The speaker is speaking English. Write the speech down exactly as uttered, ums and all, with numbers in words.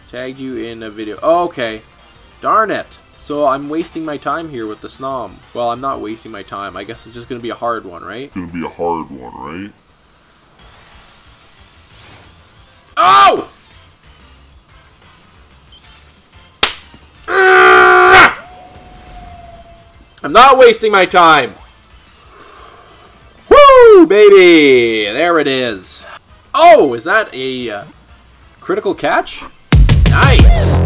Tagged you in a video. Oh, okay. Darn it. So I'm wasting my time here with the Snom. Well, I'm not wasting my time. I guess it's just going to be a hard one, right? It's gonna be a hard one, right? Oh! I'm not wasting my time. Woo, baby! There it is. Oh, is that a uh, critical catch? Nice!